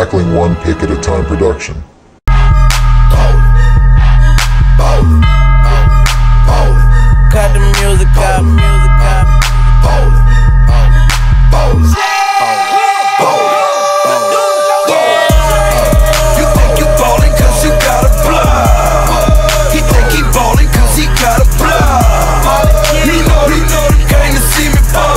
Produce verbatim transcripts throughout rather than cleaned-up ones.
tackling one pick at a time production. Cut the music up, music up. Ballin', ballin', You think you ballin' cause you got a block. He think he ballin' cause he got a block. You know he know he came to see me ball.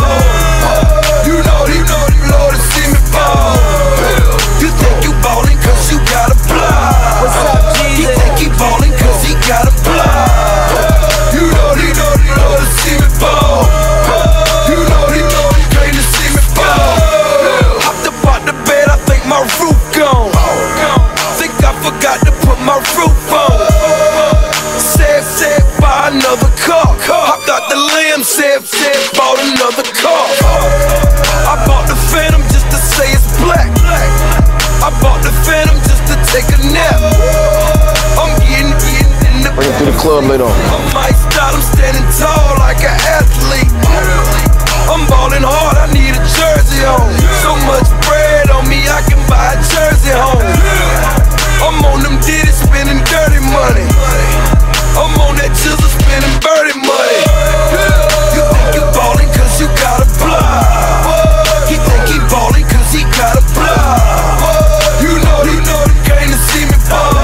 You know he know he know to see me ball. You think you ballin' cause you got a block. What's up, He Jesus? think he ballin' cause he got a block. You know he know he know to see me ball. You know he know he came to see me ball. Hopped up out the bed, I think my roof gone. Think I forgot to put my roof on. Said, said, buy another car. Hopped out the limb, said, said, bought another car. I bought the Phantom just to say it's black. I bought the Phantom just to take a nap. I'm getting, getting in the Bring it to the club later on. I'm iced out, I'm standing tall like an athlete. I'm ballin' hard, I need a jersey on. So much bread on me, I can buy a jersey home. I'm on them Diddy spending dirty money. I'm on that chisel spending birdie money. You think you ballin' cause you got a block. He think he ballin' cause he got a block. You know he know he came to see me ball.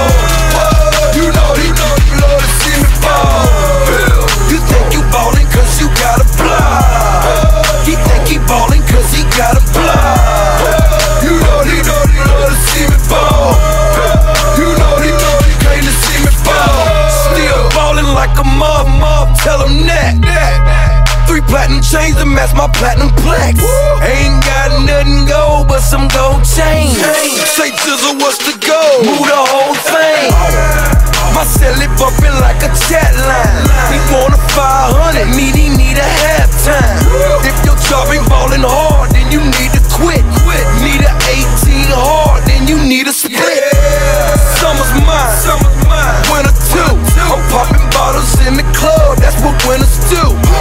You know he know he love to see me ball. You think you ballin' cause you got a block. He think he ballin' cause he got a block. You know he know he love to see me ball. You know he know he came to see me ball. Still ballin' like a mob, mob, tell him that. Three platinum chains to match my platinum plaques. Ain't got nothing gold but some gold chains. Say Jizzle, what's the goal? Move the whole thing. My celly bumpin' like a chat line. He want a five hundred, need he need a halftime. If your job ain't ballin' hard, then you need to quit. Need a eighteen hard, then you need a split. Summer's mine, winter too. I'm popping bottles in the club, that's what winners do.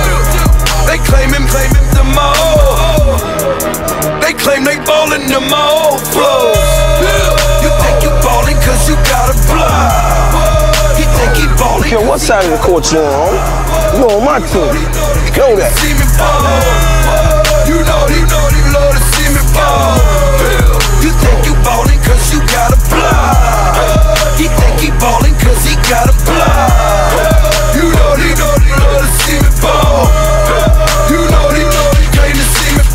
They claimin', claimin' to my old. They claim they ballin' to my old flows. You think you ballin' cause you got a block. He think he ballin'. Yo, what side of the court you on? You on my team. Know that. See me ball. You know he know he love to see me ball. You think you ballin' cause you got a block. He think he ballin' cause he got a block. You know he know he love to see me ball. You know he know he came to see me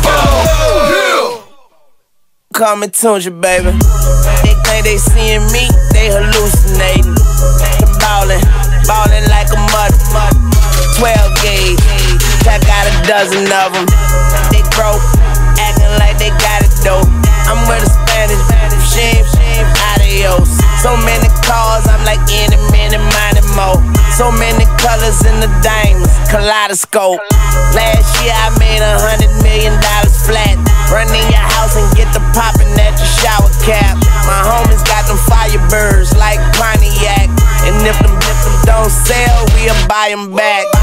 ball. Call me Tunja, baby. They think they seeing me, they hallucinating. I'm ballin', ballin' like a mother, mother. twelve gauge, I got a dozen of them. They broke, acting like they got it though. I'm with a Spanish, she ain't, she ain't adios. So many cars, I'm like any minute, money more. So many colors in the diamonds, kaleidoscope. Last year I made a hundred million dollars flat. Run in your house and get the poppin' at your shower cap. My homies got them firebirds like Pontiac. And if them, if them don't sell, we'll buy them back.